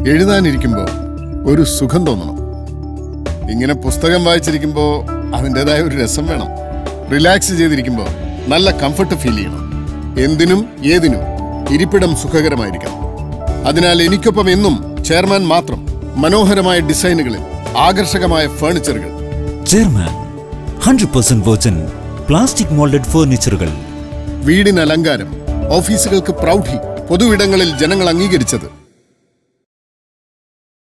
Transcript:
എഴുതാനിരിക്കുമ്പോൾ ഒരു സുഖം തോന്നണം. ഇങ്ങനെ പുസ്തകം വായിച്ചിരിക്കുമ്പോൾ അതിൻ്റെതായ ഒരു രസം വേണം. റിലാക്സ് ചെയ്തിരിക്കുമ്പോൾ നല്ല കംഫർട്ട് ഫീൽ ചെയ്യണം. എന്തിനും ഏതിനും ഇരിപ്പിടം സുഖകരമായിരിക്കണം. അതിനാൽ എനിക്കൊപ്പം എന്നും ചെയർമാൻ മാത്രം. മനോഹരമായ ഡിസൈനുകളിൽ ആകർഷകമായ ഫർണിച്ചറുകൾ. ചെയർമാൻ 100% വെർജിൻ പ്ലാസ്റ്റിക് മോൾഡഡ് ഫർണിച്ചറുകൾ. വീടിന് അലങ്കാരം, ഓഫീസുകൾക്ക് പ്രൗഢി, പൊതുവിടങ്ങളിൽ ജനങ്ങൾ അംഗീകരിച്ചത്.